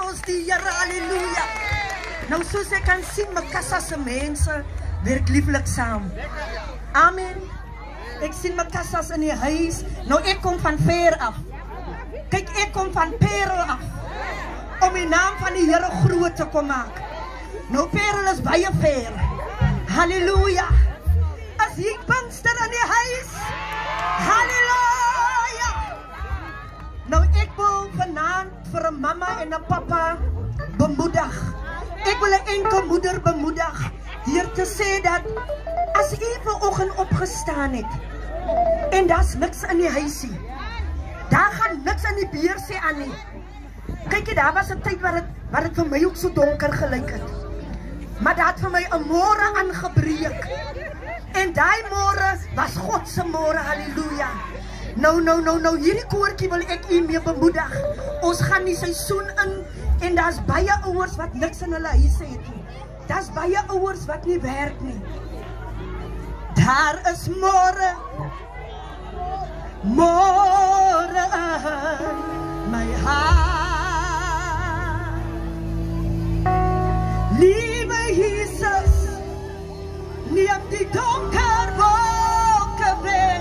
ons die Here, halleluja. Nou soos ek kan sien, Makassa se mense werk lieflik saam. Amen. Ek sien Makassas in die huis. Nou ek kom van ver af. Kyk, ek kom van Parel af. Om die naam van die Here groot te kom maak. Nou Parel is baie ver. Halleluja. As hier Pinkster in die huis. Halleluja. Nou ek wil vanaand vir 'n mamma en 'n papa bemoedig. Ek wil 'n enkel moeder bemoedig deur te sê dat as u vanoggend opgestaan het en daar's niks in die huisie, daar gaan niks in die beursie aan nie. Kyk, daar was 'n tyd waar dit vir my ook so donker gelyk het. Maar daar het vir my 'n môre aangebreek. En daai môre was God se môre, halleluja. Nou, hierdie koortjie wil ek u mee bemoedig. Ons gaan die seisoen in en daar's baie ouers wat niks in hulle huise het nie. Daar's baie ouers wat nie werk nie. Daar is môre. Môre in my hart. Liewe Jesus, neem die donker wolke weg.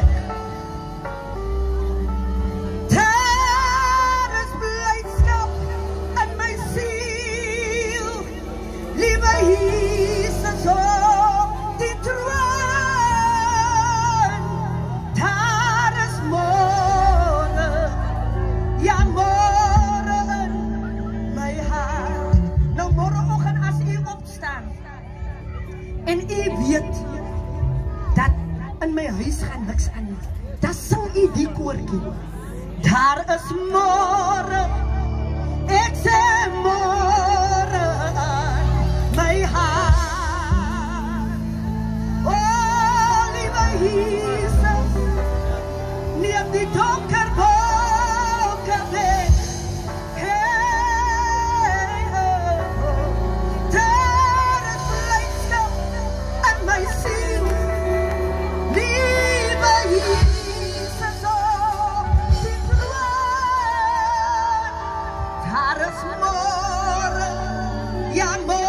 Daar is blydskap in my siel. Liewe Jesus, op die troon. Daar is môre, ja môre in my hart. Nou môreoggend as u opstaan en u weet dat in my huis gaan niks aan nie, dan sing u die koortjie. Daar is môre, ek sê môre in my hart. Oh, liewe Jesus, neem die donker wolke weg. Hey, oh, daar is blydskap in my siel. Liewe Jesus, op die troon. Daar is môre, ja môre.